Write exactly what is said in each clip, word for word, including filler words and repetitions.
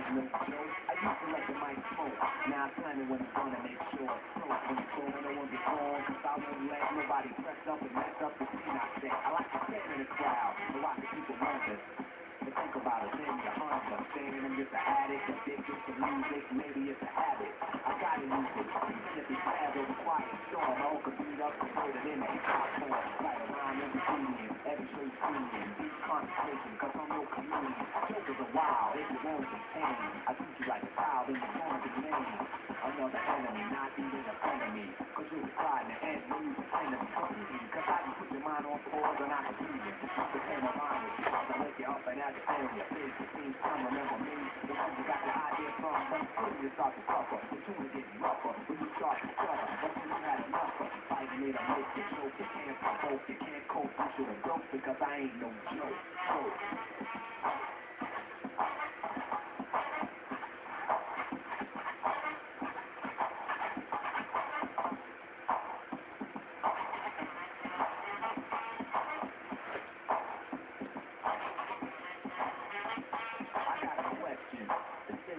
no joke. I used to let the mic smoke. Now I slam it when it's gonna make sure it's close. When it's going, no one gets wrong. Cause I won't let nobody press up and mess up the scene I set. I like to stand in the crowd and watch the people wonder. But think about it, then you understand. I'm just an addict, addicted to music. Maybe it's a habit. I gotta use it. Even if it's bad or a quiet storm, I could beat up and put it in a hip-hop form. Write a rhyme every medium, every trade premium. Deep concentration, cause I'm no comedian. Jokers are wild, if you want some pain. I treat you like a child and you're gonna be named another enemy, not even a enemy. Cause you'll be sliding the end when you pretend to be competing. Cause I can put your mind on pause and I can beat it. I pretend I'm on it. I wake you up and understand your face. It seems some remember me. But you got the idea from, but soon you start to suffer. The tune is getting rougher when you start to suffer. But you had enough of fighting it, I make you choke. You can't provoke, you can't cope. You should have broke because I ain't no joke. So,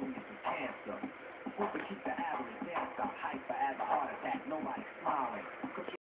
who could keep the average dancer hyper as a heart attack? Nobody smiling.